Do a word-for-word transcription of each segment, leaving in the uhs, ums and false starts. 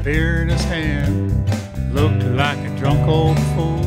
beer in his hand, looked like a drunk old fool.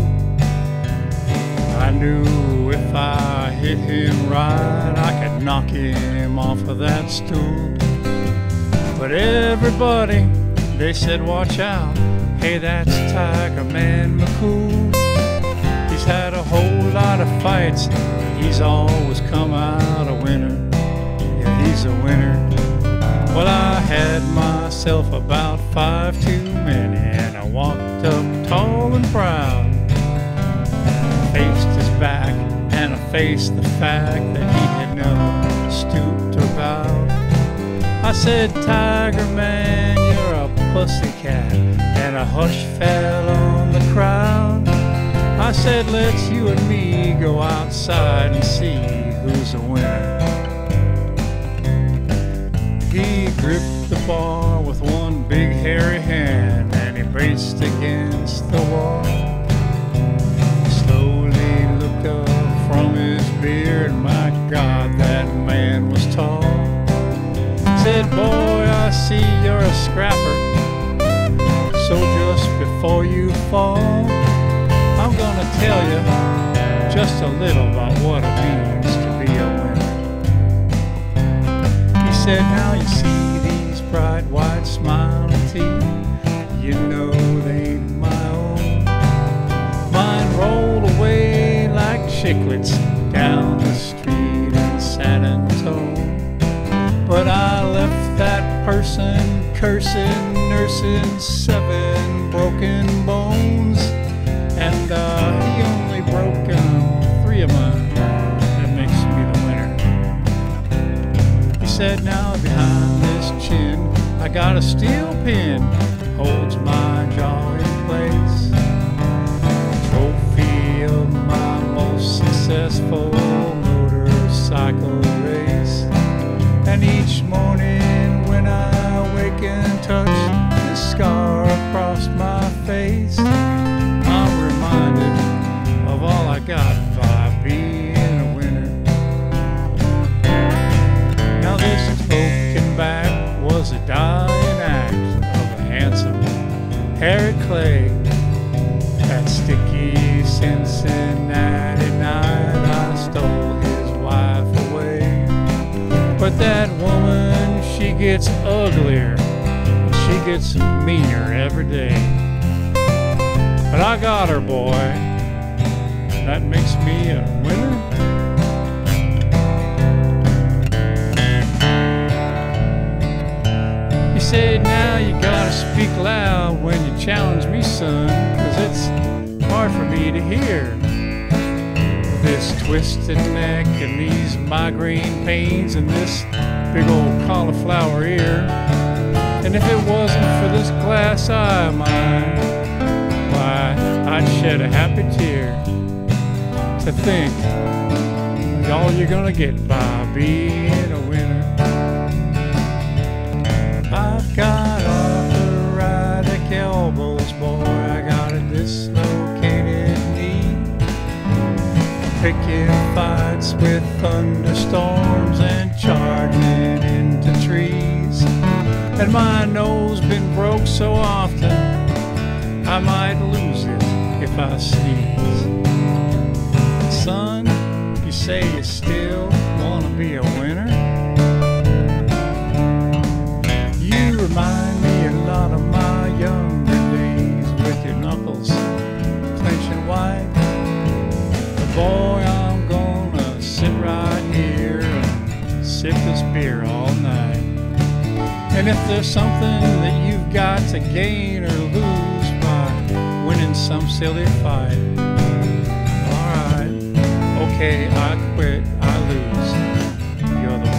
I knew if I hit him right, I could knock him off of that stool. But everybody, they said, watch out, hey, that's Tiger Man McCool. He's had a whole lot of fights, he's always come out a winner. Yeah, he's a winner. Well, I had myself about five too many, and I walked up tall and proud. I faced his back, and I faced the fact that he had never stooped or bowed. I said, Tiger Man, you're a pussycat, and a hush fell on the crowd. I said, let's you and me go outside and see who's a winner. He gripped the bar with one big hairy hand, and he braced against the wall. He slowly looked up from his beard, my God, that man was tall. He said, boy, I see you're a scrapper, so just before you fall, I'm gonna tell you just a little about what it means to be a winner. He said, now you see these bright white smiling teeth, you know they ain't my own. Mine roll away like chiclets down the street in San Antone. But I left that person cursing, nursing seven broken bones. And uh, he only broke um, three of mine. That makes me the winner. He said, now behind this chin, I got a steel pin, holds my jaw in place. Trophy of my most successful motorcycle race. And each morning when I wake and touch the scar across my face, I'm reminded of all I got by being a winner. Now this token back was a dying act of a handsome Harry Clay. That sticky Cincinnati night I stole his wife away. But that woman, she gets uglier, and she gets meaner every day. But I got her, boy. That makes me a winner. He said, now you gotta speak loud when you challenge me, son, 'cause it's hard for me to hear. This twisted neck and these migraine pains and this big old cauliflower ear. And if it wasn't for this glass eye of mine, why, I'd shed a happy tear to think all you're gonna get by being a winner. I've got arthritic elbows, boy, I got a dislocated knee. Picking fights with thunderstorms and charging into trees. And my nose been broke so often I might lose it if I sneeze. Son, you say you still wanna be a winner? You remind me a lot of my younger days with your knuckles clenching white. But boy, I'm gonna sit right here and sip this beer all night. And if there's something that you've got to gain or lose by winning some silly fight, alright, okay, I quit, I lose, you're the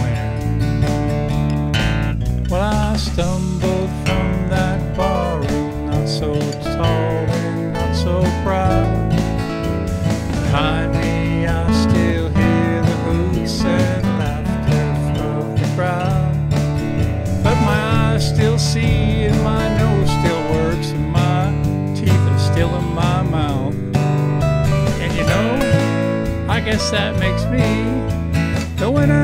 winner. Well, I stumbled from that bar room, not so tall and not so proud. Behind me I still hear the hoots and laughter of the crowd. But my eyes still see and my nose still works and my teeth are still in my mouth. And you know, I guess that makes me the winner.